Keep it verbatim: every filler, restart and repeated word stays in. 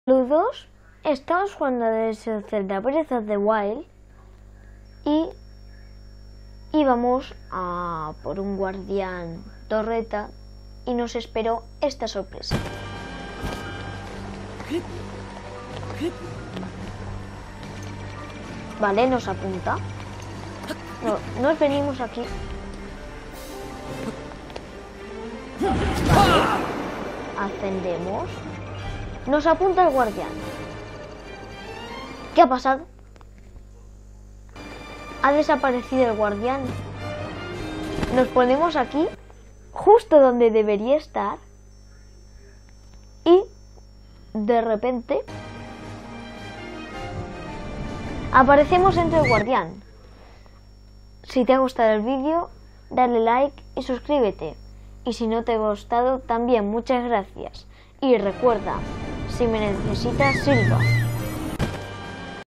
Saludos, estamos jugando desde Zelda Breath of the Wild y íbamos a por un guardián torreta y nos esperó esta sorpresa. Vale, nos apunta. No, nos venimos aquí. Vale. Ascendemos. Nos apunta el guardián. ¿Qué ha pasado? Ha desaparecido el guardián. Nos ponemos aquí, justo donde debería estar. Y de repente aparecemos entre el guardián. Si te ha gustado el vídeo, dale like y suscríbete. Y si no te ha gustado, también muchas gracias. Y recuerda, si me necesitas, silba.